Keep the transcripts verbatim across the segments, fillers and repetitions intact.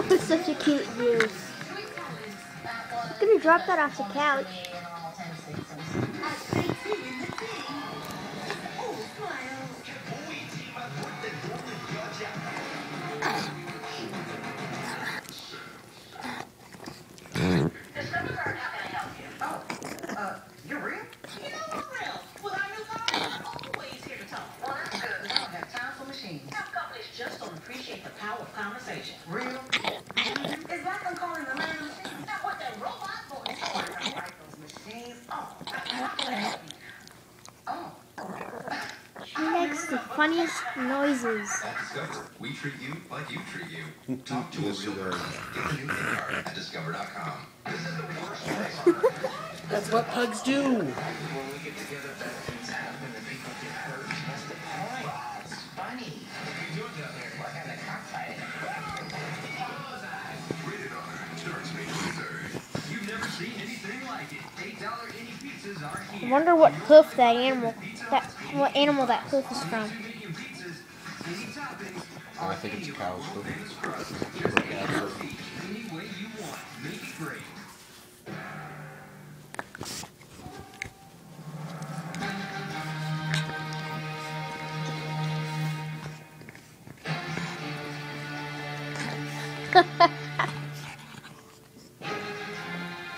It's such a cute juice. I'm gonna drop that off the couch. Just don't appreciate the power of conversation. Real? Is that them calling the man machine? That's what that robot voice is. I like those machines. Oh, oh. She makes the funniest noises. At Discover, we treat you like you treat you. Talk to a real person. Get the new card at discover dot com. This is the worst place. That's what pugs do. When we get together, bad things happen and people get hurt. That's the point. It's funny. What are you doing down there? We're having a cockfight. Rated R. Starts May twenty-third. You've never seen anything like it. eight dollar any pizzas are here. I wonder what hoof that animal, that what animal that hoof is from. Oh, I think it's a cow's hoof. Any way you want. Make it great.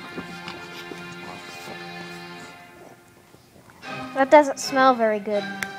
That doesn't smell very good.